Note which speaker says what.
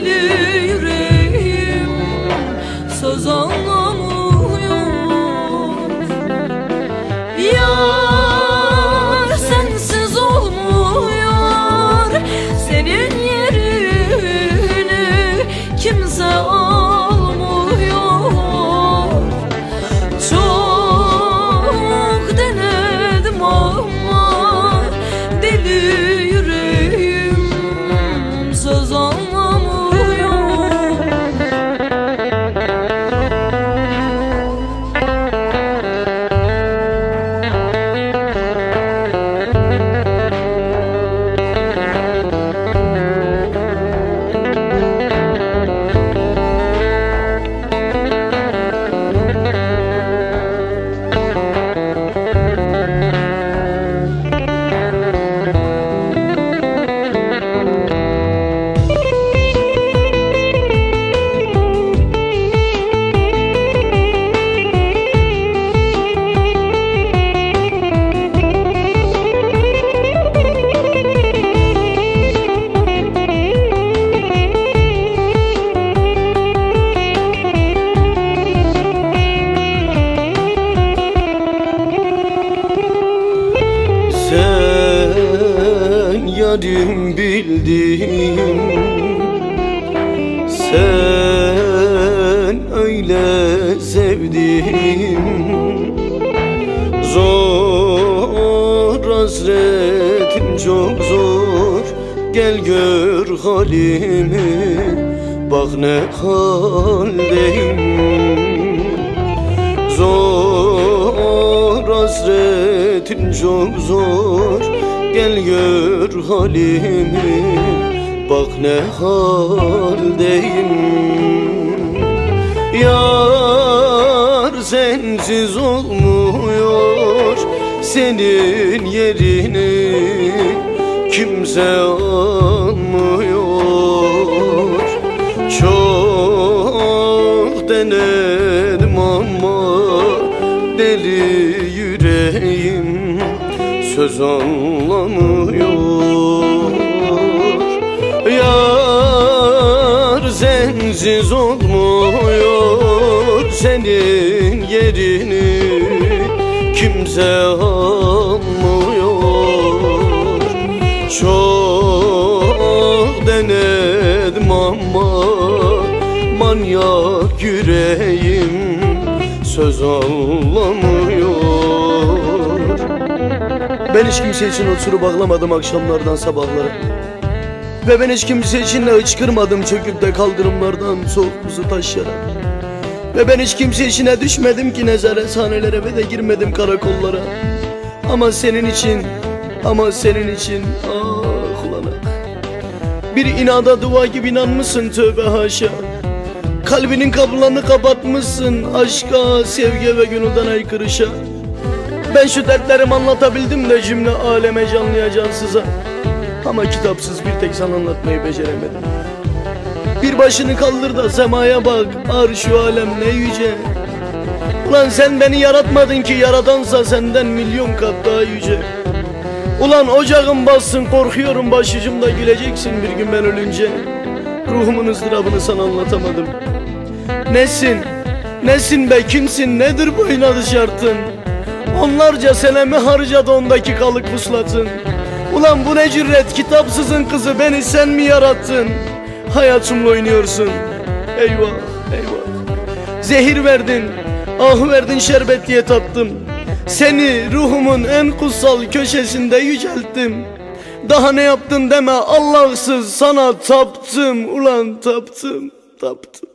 Speaker 1: deli yüreğim söz anlamıyor. Yar sensiz olmuyor, senin yerini kimse almıyor. Çok denedim ama deli yüreğim söz anlamıyor.
Speaker 2: Sen yarim bildim, sen öyle sevdim. Zor hasretin çok zor, gel gör halimi, bak ne haldeyim. Zor hasretin çok zor, gel gör halimi, bak ne haldeyim. Yar sensiz olmuyor, senin yerini kimse almıyor. Çok denedim ama deli yüreğim söz anlamıyor. Yar sensiz olmuyor, senin yerini kimse almıyor. Çok denedim ama manyak yüreğim söz anlamıyor.
Speaker 3: Ben hiç kimse için oturup ağlamadım akşamlardan sabahlara. Ve ben hiç kimse için de hıçkırmadım çöküp de kaldırımlardan soğuk buzu taşyarak. Ve ben hiç kimse içine düşmedim ki nezarethanelere ve de girmedim karakollara. Ama senin için, ama senin için ah ulan ah. Bir inada dua gibi inanmışsın, tövbe haşa. Kalbinin kapılarını kapatmışsın aşka, sevgiye ve gönülden aykırışa. Ben şu dertlerimi anlatabildim de cümle aleme canlıya cansıza. Ama kitapsız bir tek sana anlatmayı beceremedim. Bir başını kaldır da semaya bak, arş-ı alem ne yüce. Ulan sen beni yaratmadın ki, yaradansa senden milyon kat daha yüce. Ulan ocağım bassın, korkuyorum başucumda güleceksin bir gün ben ölünce. Ruhumun ızdırabını sana anlatamadım. Nesin, nesin be, kimsin, nedir bu inadı şartın? Onlarca senemi harcadı 10 dakikalık vuslatın. Ulan bu ne cüret, kitapsızın kızı, beni sen mi yarattın? Hayatımla oynuyorsun, eyvah eyvah. Zehir verdin, ah verdin, şerbet diye tattım. Seni ruhumun en kutsal köşesinde yücelttim. Daha ne yaptın deme Allahsız, sana taptım, ulan taptım, taptım.